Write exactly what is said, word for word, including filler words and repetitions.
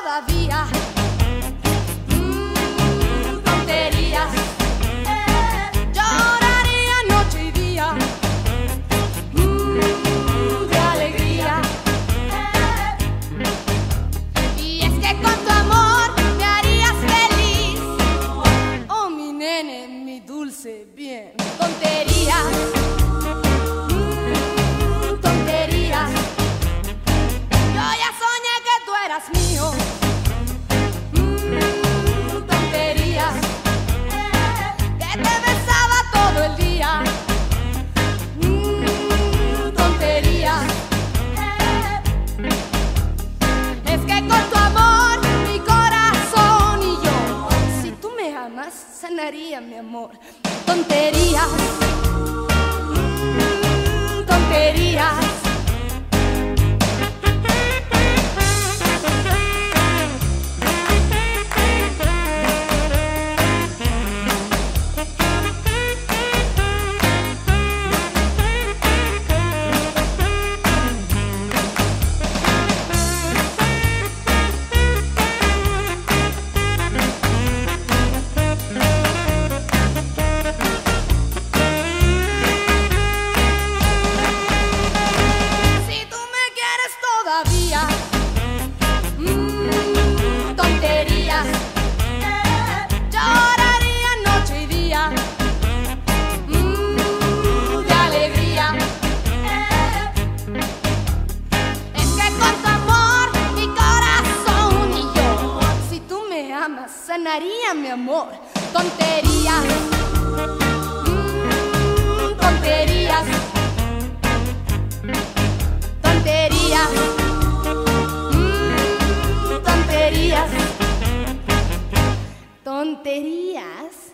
todavía. Mm, tonterías. Eh, lloraría noche y día. Mm, de alegría. Eh, y es que con tu amor me harías feliz. Oh, mi nene, mi dulce bien. Tonterías. Mío, mm, tonterías, eh, que te besaba todo el día, mm, tonterías, eh, es que con tu amor mi corazón y yo, si tú me amas, sanaría mi amor. Tonterías, mm, tonterías. Mm, tonterías, eh, lloraría noche y día, mm, de alegría, eh, es que con tu amor mi corazón y yo, si tú me amas, sanaría mi amor. Tonterías, mm, tonterías, tonterías. Tonterías.